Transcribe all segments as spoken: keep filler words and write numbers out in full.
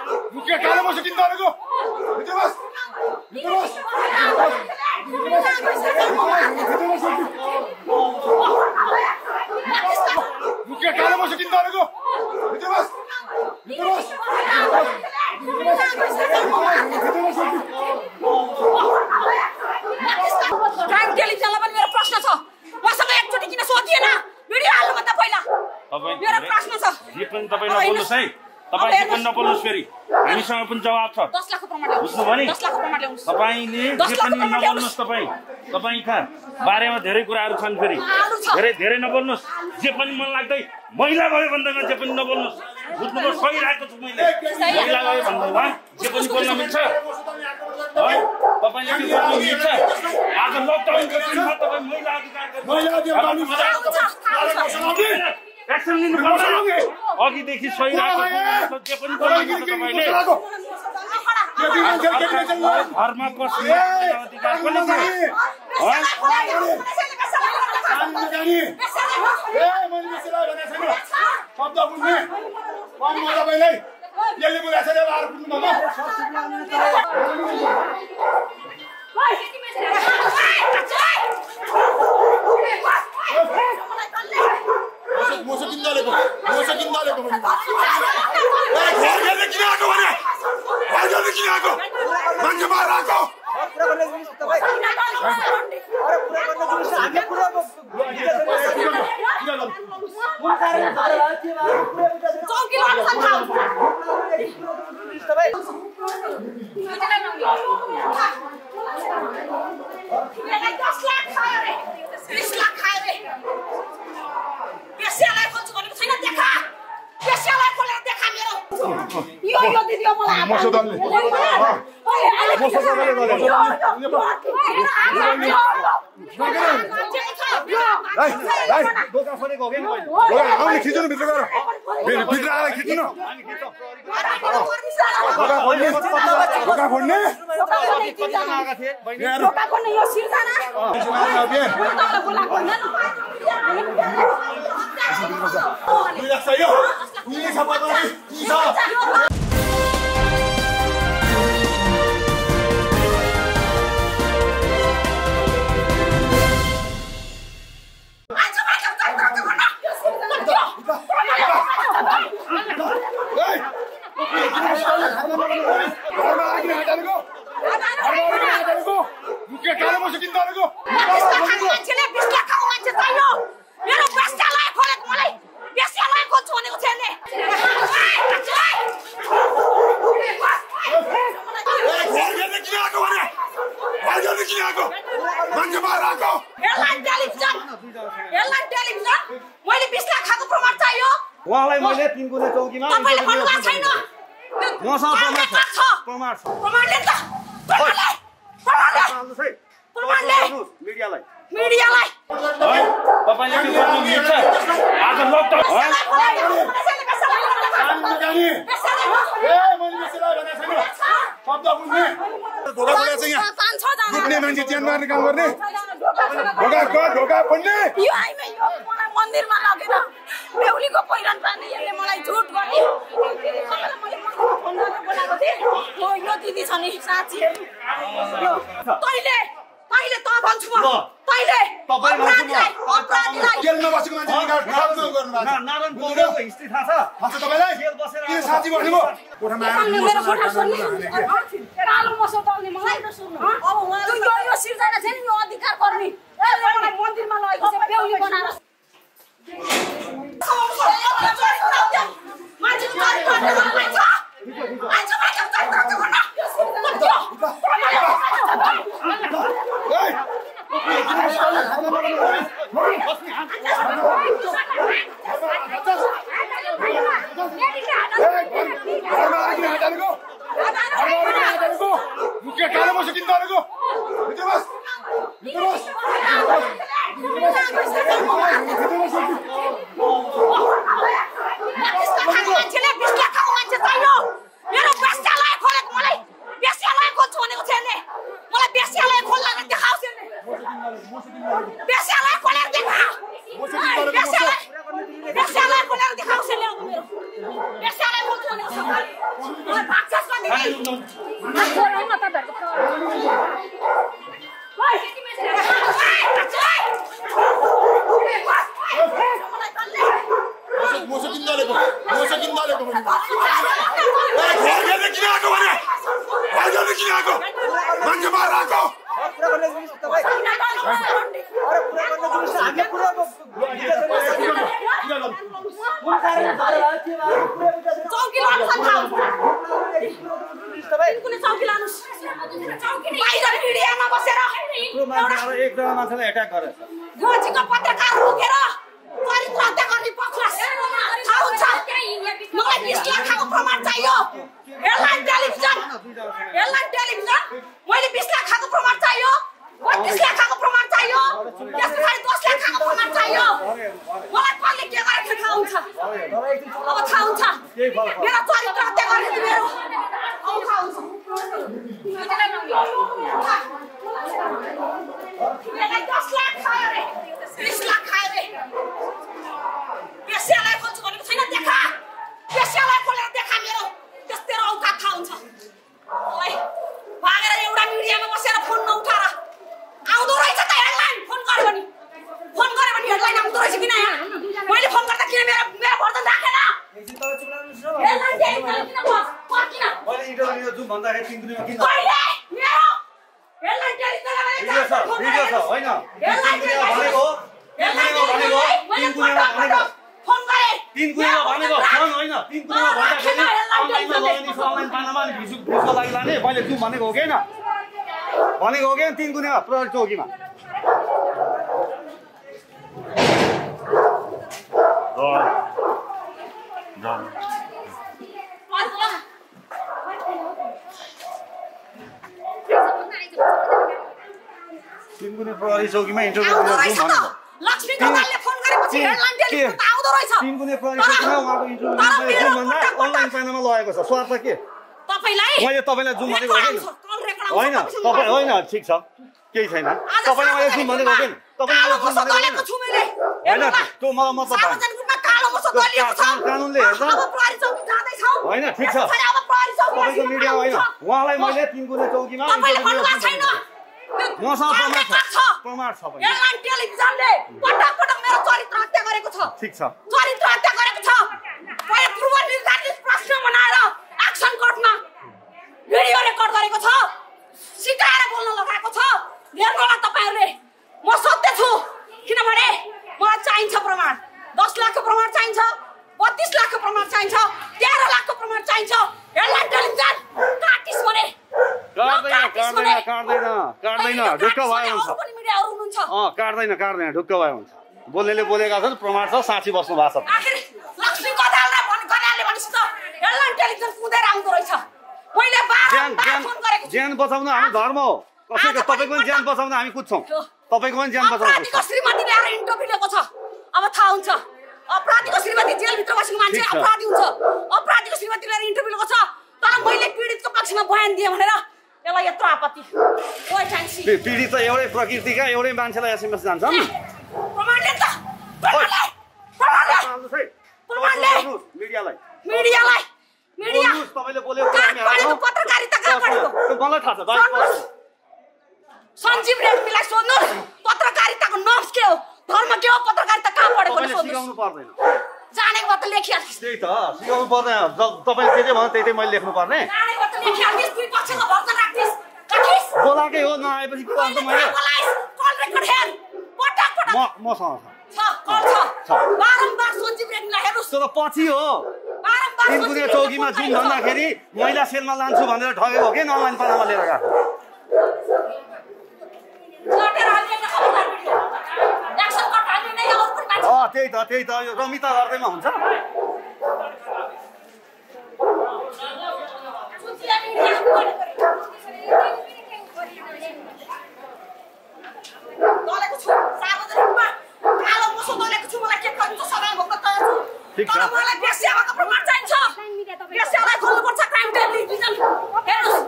मुख्य कालो बस किन गरेको भित्र बस भित्र बस मुख्य कालो बस किन गरेको भित्र बस भित्र बस क्राइम टेलिभिजनलाई पनि मेरो प्रश्न छ मसँग एकचोटि किन सोधिएन भिडियो हाल्नु भन्दा पहिला मेरो प्रश्न छ जे पनि तपाईँ नबोल्नुहोस् है तपाईँ जे पनि नबोल्नुहोस् फेरि हामीसँग पनि जवाब छ दस लाखको प्रमाण ल्याउनुहोस् बुझ्नु भयो नि दस लाखको प्रमाण ल्याउनुहोस् तपाईले जे पनि नबोल्नुहोस् तपाईँ तपाईँका बारेमा धेरै कुराहरू छन् फेरि धेरै धेरै नबोल्नुहोस् जे पनि मन लाग्दै महिला भयो भन्दैमा जे पनि नबोल्नुहोस् बुझ्नुभयो सही राखेको छु मैले महिला भयो भन्दैमा जे पनि बोल्न मिल्छ है तपाईँले के गर्नु मिल्छ आज लकडाउनको दिनमा तपाईँ महिला अधिकार एक्सन लिनु पर्छ अघिदेखि सही राखेको जे पनि बोल्नुहुन्छ तपाईँले घरमा बस्ने अधिकार पनि छ शब्द बुझ्ने कम तपाईँलाई यसले बोलाएको छ आएर बुझ्नु मोसो किन गरेको मोसो किन गरेको किन आएको भने किन आएको मान्छे मार आएको यो यो दिदी मलाई मोसो दलले मोसो दलले गरेको दोका फरेको हो कि आउने खिच्नु भित्र गएर भित्र आएर खिच्नु ढोका खोल्ने ढोका खोल्ने यो सिर्जना मुख्य कालो बस किन गरेको मान्छेले बीस लाख खाएको मान्छे चाहियो मेरो बेस्यालाई खोलेको मलाई बेस्यालाई खोज्छु भनेको थियो नि किन आएको भने किन आएको मान्छे मार आएको हेडलाइन टेलिभिजन हेडलाइन टेलिभिजन मैले बीस लाख खाएको प्रमाण चाहियो उहाँलाई मैले तीन गुना चौकीमा तपाईले भन्नुभएको छैन मसँग प्रमाण छ प्रमाण छ प्रमाणले त प्रमाणले प्रमाणले प्रमाणले मिडियालाई मिडियालाई है तपाईले के गर्नु मिल्छ आज लकडाउन शब्द बुझ्ने ढोका खोलेको छ यहाँ लुट्ने मान्छे च्यान मार्ने काम गर्ने ढोका ढोका खोल्ने यो आइमा यो मलाई मन्दिरमा लगेर बेहुलीको पहिरन पार्ने यसले मलाई झुट गर्ने मैले मन्दिरमा फोन गरेर बोलाएको थिएँ हो यो दिदी छ नि साँच्ची तैले तैले त भन्छु म तैले तपाईलाई अपराधीलाई जेलमा बसेको मान्छे निकाल गर्नु भएको नारायण पौडेलको हिस्ट्री थाहा छ थाहा छ तपाईलाई जेल बसेर के साथी भन्नुभयो कोठामा आएर मेरो कोठा सुन्नु कालो मसो दल्ने मलाई त सुन्नु अब उहाँ यो यो सिर्जना छ नि यो अधिकार गर्ने यसले मलाई मन्दिरमा लगेको छ बेहुली बनाएर मान्छे चोरी गर्ने मलाई छ मान्छे मान्छे चोरी गर्ने भन्नु मुख्य कालो बस किन गरेको भित्र बस भित्र बस मान्छेले बीस लाख खाएको मान्छे चाहियो Musuh kita leko, musuh kita leko. Eh, keluarga ni kini aku mana? Keluarga ni kini aku. Manja marah aku. पूरा करने की तो भाई अरे पूरा करने की तो आगे पूरा चौकी लानु कुनै चौकी लानु बाहिर मिडियामा बसेर एक जना मान्छेलाई एट्याक गरेछ गोजीको पत्रकार रोकेर चरित्र हत्या गर्ने पक्रास थाहा हुन्छ मलाई बीस लाखको प्रमाण चाहियो हेडलाइन टेलिभिजन हेडलाइन टेलिभिजन मैले बीस लाखको प्रमाण चाहियो बत्तीस लाखको प्रमाण चाहियो त्यसपछि दस लाखको प्रमाण चाहियो मलाई कसले के गरेको थाहा हुन्छ अब थाहा हुन्छ मेरो चरित्र हत्या गर्ने मेरो अब थाहा हुन्छ मलाई दस लाख खायो रे बीस लाख खायो रे पेसियालाई खोज्छु भनेको छैन देखा पेसियालाई खोलेर देखा मेरो त्यस तेरो औकात थाहा हुन्छ ओइ भागेर एउटा मिडियामा बसेर फोन नउठाएर आउँदो रहेछ त हेडलाइन फोन गर्यो भने फोन गर्यो भने हेडलाइन आउँदो रहेछ किन यहाँ मैले फोन गर्दा किन मेरो मेरो वर्तन राखेन हेडलाइन किन बस किन मैले इन्टरभ्यु जुम भन्दाखेरि तीन दिनमा किन कहिले मेरो हेडलाइन टेलिभिजन भिडियो छ भिडियो छ हैन भनेको भनेको भनेको तीन गुणा भनेको फोन गरे तीन गुणा भनेको फोन हैन तीन गुणा भन्दाखेरि अनलाइनमा लगानी अनलाइन पानामा भिजु भिजुको लागि लाने मैले जुम भनेको हो कि हैन भनेको हो कि तीन गुणा प्रहरी चौकीमा तीन गुणा प्रहरी चौकीमा इन्टरभ्यु जुम भनेको लक्ष्मी कमलले फोन गरेपछि हेडलाइन टेलिभिजन आउँदो रहेछ तीन गुणे प्रहरी चौकीमा उहाँको इन्टरभ्यु जुम भन्दा अनलाइन पानामा लगाएको छ स्वार्थ के तपाईलाई मैले तपाईलाई जुम भनेको हो कि होइन तपाईँ होइन ठिक छ केही छैन तपाईले मैले जुम भनेको हो कि तपाईले जुम भनेको छु मैले हैन त्यो मलाई मतलब सार्वजनिक रूपमा कालो मुसो दलिएको छ कानुनले हेर्छ अब प्रहरी चौकी जाँदै छौ हैन ठिक छ अब प्रहरी चौकी तपाईको मिडिया होइन उहाँलाई मैले तीन गुणे चौकीमा तपाईले भन्नुभएको छैन मसँग प्रमाण छ प्रमाण छ भने हेडलाइन टेलिभिजनले पटक पटक मेरो चरित्र हत्या गरेको छ ठिक छ चरित्र हत्या गरेको छ पहिले पूर्व निर्धारित प्रश्न बनाएर एक्सन कोर्टमा भिडियो रेकर्ड गरेको छ सिकाएर बोल्न लगाएको छ हेर्नुहोला तपाईहरुले म सत्य छु किनभने मलाई चाहिन्छ प्रमाण दस लाखको प्रमाण चाहिन्छ बत्तीस लाखको प्रमाण चाहिन्छ तेह्र लाखको प्रमाण चाहिन्छ हेडलाइन टेलिभिजन काटिस भने काट्दैन काट्दैन काट्दैन काट्दैन ढुक्क भयो हुन्छ पनि मिडियाहरु हुनुहुन्छ अ काट्दैन काट्दैन ढुक्क भयो हुन्छ बोल्नेले बोलेका छन् प्रमाण छ साँची बस्नु भएको छ आखिर लक्ष्मी कदाल र भन कदालले भनेछ त हेडलाइन टेलिभिजन कुदेर आउँदो रहेछ मैले बार बार फोन गरेको छु ज्यान बचाउन हाम्रो धर्म हो कसैको तपाईको पनि ज्यान बचाउन हामी कुद्छौं तपाईको पनि ज्यान बचाउन अपराधीको श्रीमतीले आएर इन्टरभ्यु लिएको छ अब थाहा हुन्छ अपराधीको श्रीमती जेल भित्र बसेको मान्छे अपराधी हुन्छ अपराधीको श्रीमतीले आएर इन्टरभ्यु लिएको छ तर मैले पीडितको पक्षमा बयान दिए भनेर यसलाई यत्रो आपत्ति ओइ चान्सी पीडित त एउटै प्रकृतिका एउटै मान्छेलाई एसएमएस जान्छन् प्रमाणले त प्रमाणले प्रमाणले प्रमाणले मिडियालाई मिडियालाई मिडिया तपाईले बोलेको हामी हाल्छौं पत्रकारिता कहाँ पढेको मलाई थाहा छ भाइ सञ्जीव रेग्मीलाई सोध्नुस् पत्रकारिताको नर्म्स के हो धर्म के हो पत्रकारिता कहाँ पढेको नि सोध्नुस् सिकाउनु पर्दैन जानेको त लेखिहाल्नुस् त्यही त सिकाउनु पर्दैन तपाईले जे जे भन्नु त्यही त्यही मैले लेख्नु पर्ने जानेको त लेखिहाल्नुस् दुई पक्षको भर्ता राख्नुस् राखिस् बोलाकै हो नआएपछि के गर्नु मैले कल रेकर्ड हेर पटक पटक म मसँग छ कल छ बारम्बार सञ्जीव रेग्मीलाई हेर्नुस् तर पछि हो बारम्बार तीन गुणे चौकीमा जुम भन्दाखेरि महिला सेलमा लान्छु भनेर ठगेको हो कि अनलाइन पानामा लिएर गएको अँ त्यही त त्यही त यो रमिता गर्दैमा हुन्छ ठिक छ मलाई बेस्याको प्रमाण चाहिन्छ बेस्यालाई खोल्नुपर्छ क्राइम टेलिभिजन हेर्नुस्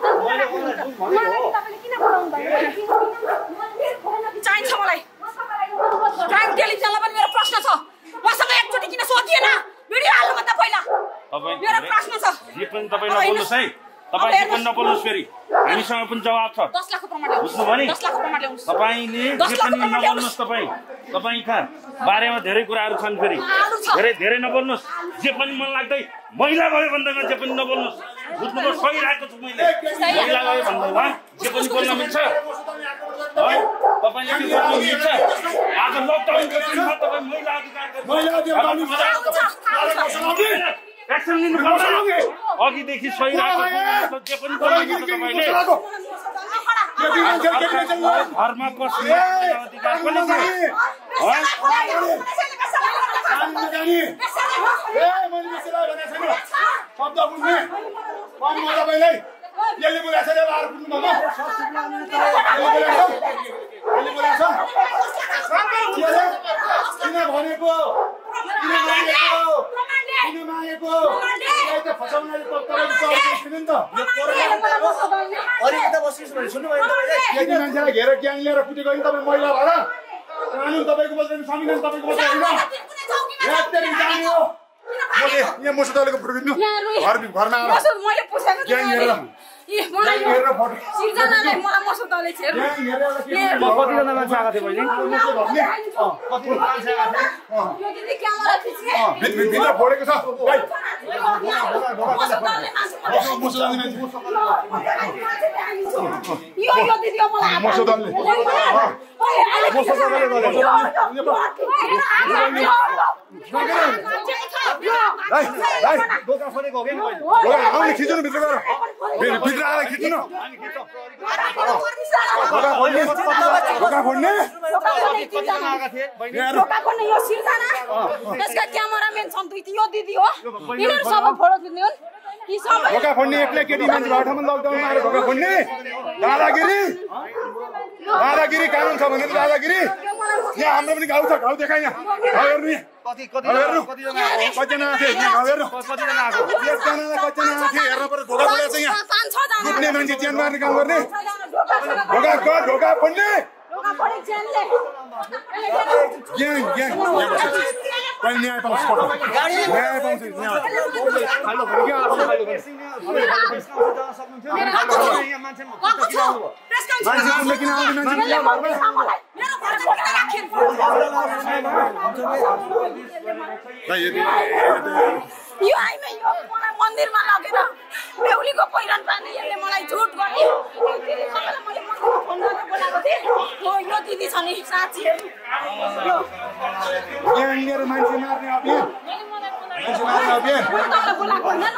चाहिन्छ मलाई क्राइम टेलिभिजनलाई पनि मेरो प्रश्न छ मसँग एकचोटि किन सोधिएन भिडियो हाल्नुभन्दा पहिला मेरो प्रश्न छ जे पनि तपाईँ नबोल्नुहोस् है तपाईँ जे पनि नबोल्नुहोस् फेरि हामीसँग पनि जवाब छ दस लाखको प्रमाण ल्याउनुहोस् बुझ्नु भने दस लाखको प्रमाण ल्याउनुहोस् तपाईँले जे पनि नबोल्नुहोस् तपाईँ तपाईँका बारेमा धेरै कुराहरू छन् फेरि धेरै धेरै नबोल्नुहोस् जे पनि मन लाग्दै महिला भयो भन्दैमा जे पनि नबोल्नुहोस् बुझ्नुभयो सही राखेको छु मैले महिला भयो भन्दैमा जे पनि बोल्न मिल्छ है तपाईँले के गर्नु मिल्छ आज लकडाउनको दिनमा तपाईँ महिला अधिकार एक्सन लिनु पर्छ अघिदेखि सही राखेको जे पनि बोल्नु तपाईँले घरमा बस्ने अधिकार पनि शब्द बुझ्ने कम म तपाईँलाई यसले बोलाएको छ आएर बुझ्नु भएको यसले बोलाएको किन भनेको किन मागेको किन मागेको त फसाउनाले नि त अलिकति बस्नुहोस् भने सुन्नु भयो तपाईँले केटी मान्छेलाई घेर ग्याङ लिएर कुटेको नि तपाईँ महिला भएर कानुन तपाईँको बस्दैन संविधान तपाईँको बस्दैन यहाँ मसुदालेको फोटो घर घरमा आएर सिर्जनाले मलाई मसुदाले छ कतिजना मान्छे आएको थियो बहिनी कतिजना मान्छे आएको थियो यो दिदी क्यामेरा खिच्ने भित्र फोडेको छ यो यो दिदी मलाई मसुदाले मसुदाले दोका फोडेको हो कि आउने खिच्नु भित्र गएर भित्र आएर खिच्नु ढोका फोड्ने ढोका खोल्ने यो सिर्जना त्यसका क्यामेराम्यान छन् दुई यो दिदी हो यिनीहरू सबै फोटो खिच्ने हुन् यी सबै ढोका फोड्ने एक्लै केटी मान्छे भएको ठाउँमा लकडाउनमा आएर ढोका फोड्ने दादागिरी दादागिरी कानुन छ भने दादागिरी यहाँ हाम्रो पनि घाउ छ घाउ देखाइ यहाँ घाउ हेर्नु कति कतिजना कतिजना कतिजना आएको थियो घाउ हेर्नु कतिजना आएको एकजनालाई कतिजना आएको थियो हेर्नु पर्यो ढोका फोडेको छ यहाँ पाँच छ जना कुट्ने मान्छे च्यान मार्ने काम गर्ने ढोका ग ढोका फोड्ने ढोका फोडे च्यानले ग्याङ ग्याङ कहिले न्याय पाउँछ न्याय पाउँछ खालो भयो क्या यहाँ मान्छे मान्छे कुट्ने किन आउने मान्छे मेरो घर किन राखिन यो आइमे यो मलाई मन्दिरमा लगेर बेहुलीको पहिरन पानी यसले मलाई झुट गरे यो दिदी सबैलाई मैले मन्दिरमा फोन गरेर बोलाएको थिएँ हो यो दिदी छ नि साँच्ची यो ग्याङ लिएर मान्छे मार्ने अभियान मान्छे मार्ने अभियान तपाईँलाई बोलाएको होइन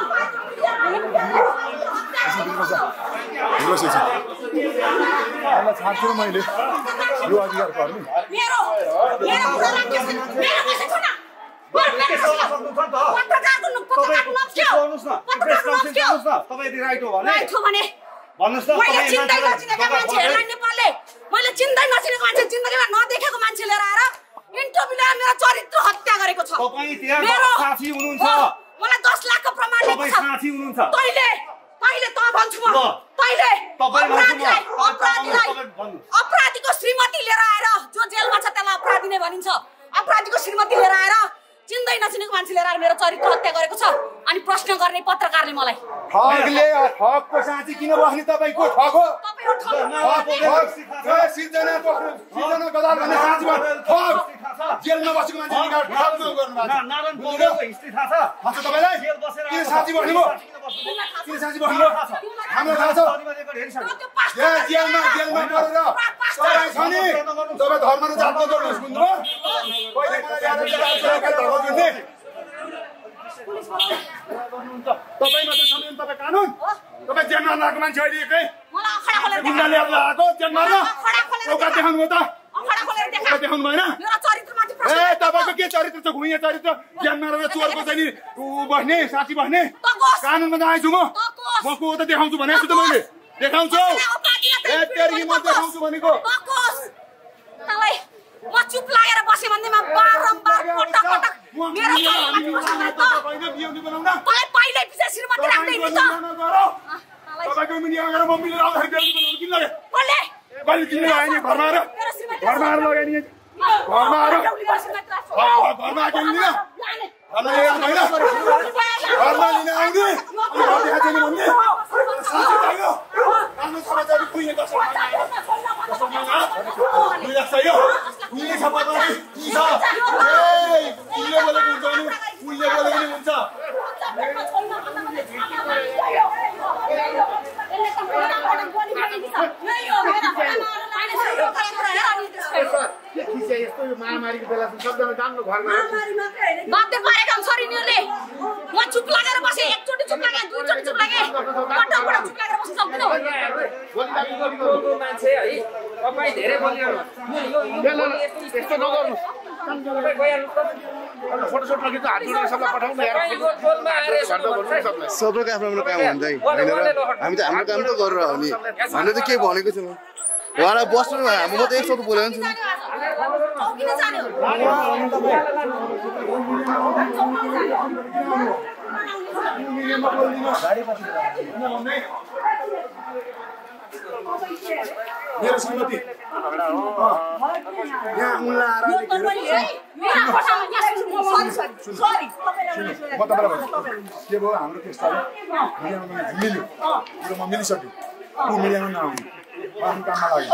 छाड्छु मैले यो अधिकार गर्नु मेरो मेरो कुरा राख्छ मेरो कसै छैन पत्रकारको पत्रकारको नप्स्यो पत्रकारको नप्स्यो तपाईँ राइट हो भने राइट हो भने भन्नुहोस् त मैले चिन्दै नचिनेका मान्छेहरूलाई नेपालले मैले चिन्दै नचिनेको मान्छे जिन्दगीमा नदेखेको मान्छे लिएर आएर इन्टरभ्यू लिएर मेरो चरित्र हत्या गरेको छ तपाईँ त्यहाँ साथी हुनुहुन्छ मलाई दस लाखको प्रमाण तपाईँ साथी हुनुहुन्छ तैले तैले त भन्छु म तैले अपराधीलाई अपराधीलाई अपराधीको श्रीमती लिएर आएर जो जेलमा छ त्यसलाई अपराधी नै भनिन्छ अपराधीको श्रीमती लिएर आएर चिन्दै नचिनेको मान्छे लिएर आएर मेरो चरित्र हत्या गरेको छ अनि प्रश्न गर्ने पत्रकारले मलाई ठगले ठगको साँची किन बस्ने तपाईँको ठग हो सिर्जना सिर्जना गदाल भन्ने साँची ठग जेलमा बसेको मान्छे ठग गर्नु हिस्ट्री थाहा छ थाहा छ तपाईँलाई किन साँची बस्नुभयो किन साँची बस्नुभयो हाम्रो थाहा छ यहाँ जेलमा जेलमा परेर तपाईँ छ नि तपाईँ धर्म र जातको गर्नुहोस् बुझ्नुभयो कहिले मलाई धर्म जुन्ने तपाईँ मात्र संविधान तपाईँ कानुन तपाईँ जेलमा लगाएको मान्छे अहिले एकै मलाई अखडा खोलेर गुन्डाले आएको जेलमा औकात देखाउनु भयो त अखडा खोलेर देखा औकात देखाउनु भएन मेरो चरित्रमाथि प्रश्न ए तपाईँको के चरित्र छ घुइया चरित्र जेलमा रहेर चोरको चाहिँ नि ऊ बस्ने साथी बस्ने कानुनमा नआएछु म म को त देखाउँछु भनेको छु त मैले देखाउँछु ए तेरी म देखाउँछु भनेको तँलाई म चुप लागेर बसे भन्दैमा बारम्बार पटक पटक मेरो चरित्रमाथि प्रश्न गरे त तँलाई पहिले पछि श्रीमती राख्दै नि त तपाईँको मिडिया गएर म मिलेर आउँदाखेरि बेलुकी बनाउनु किन लगे बोले कहिले तिमीले आयो नि घरमा आएर घरमा आएर लगायो नि घरमा आएर घरमा आएको नि घरमा ल्याएर होइन घरमा लिन आउने अनि घर देखाएको छैन भन्ने बाध्य पारेका छोरीनीहरूले म चुप लागेर बसेँ एकचोटि चुप लागे दुईचोटि चुप लागे पटक पटक चुप लागेर बस्न सक्दिनँ मान्छे है तपाईँ धेरै बोलिरहनु यस्तो नगर्नु फोटोसोट लगेको हात जोडेर सबलाई पठाउनु यार सबैको आफ्नो आफ्नो काम हुन्छ है होइन र हामी त हाम्रो काम त गरेर हो नि हामीले त केही भनेको छैनौँ उहाँलाई बस्नु हाम्रो म त एक शब्द बोलेको छु मेरो श्रीमती यहाँ उनलाई म तपाईँलाई भन्छु के भयो हाम्रो त्यस्तो मिडियामा मिल्यो र म मिलिसक्यो ऊ मिडियामा नआउने आफ्नो काममा लाग्यो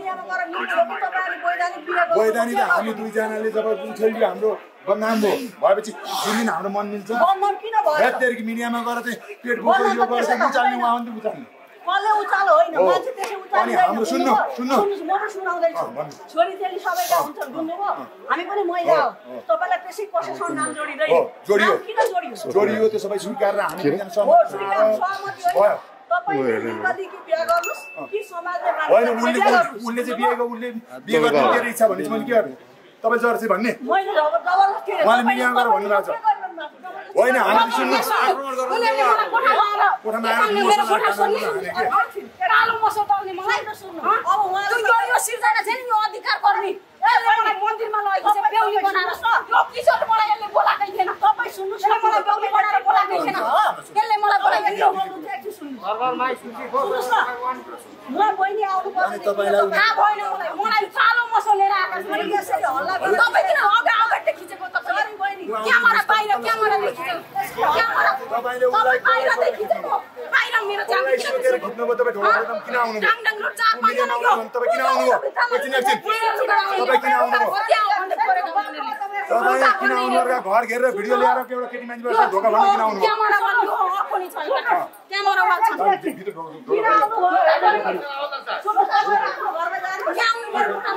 वैधानिक त हामी दुईजनाले जब उठेलियो हाम्रो बदनाम भयो भएपछि जुन दिन हाम्रो मन मिल्छ रातदेखि मिडियामा गएर चाहिँ पेट बोक्यो यो गरेर उचाल्ने उहाँ पनि उचाल्ने कसले उचालो होइन मान्छे त्यसै उचाल्ने हाम्रो सुन्नु सुन्नु म पनि सुनाउँदैछु छोरी चेली सबैका हुन्छ बुझ्नुभयो हामी पनि महिला हो तपाईलाई त्यसै कसैसँग नाम जोडिदैन जोडियो किन जोडियो जोडियो त्यो सबै स्वीकार र हामी हो सहमति भयो तपाईले कतिको बिहे गर्नुस् कि समाजले मान्छ होइन उनले उनले चाहिँ बिहे उसले बिहे गर्ने के इच्छा भने मैले के गर्नु तपाईँ जर्सी भन्ने मैले अब जबरजस्ती उहाँले मिडिया गरेर भन्नुभएको छ होइन हामी सुन्नु कालो मसो पाउने मलाई त सुन्नु अब उहाँ यो सिर्जना चाहिँ यो अधिकार गर्ने यसले मलाई मन्दिरमा लगेको चाहिँ बेहुली बनाएर यो किशोर मलाई यसले बोलाकै थिएन तपाईँ सुन्नुहोस् न मलाई बेहुली बनाएर बोलाकै थिएन यसले मलाई बोलाकै थियो सुन्नुहोस् न म बहिनी आउनु पर्छ थाहा भएन मलाई मलाई कालो मसो लिएर आएको मैले यसरी हल्ला गरेँ तपाईँ किन अगा अगाडि खिचेको तपाईँ बहिनी क्यामेरा बाहिर क्यामेरा खिचेको क्यामेरा तपाईँ बाहिर खिचेको बाहिर मेरो जाम सोचेर खिच्नुभयो तपाईँ ढोका किन आउनुभयो डाङडाङ रोड चार पाँच जना यो तपाईँ किन आउनुभयो एकछिन एकछिन तपाईँ किन आउनुभयो तपाईँ किन आउनुभयो घर घेरेर भिडियो ल्याएर एउटा केटी मान्छे बसेर ढोका भन्नु किन आउनुभयो क्यामेरा वाला अफ पनि छैन क्यामेरा वाला छ भित्र ढोका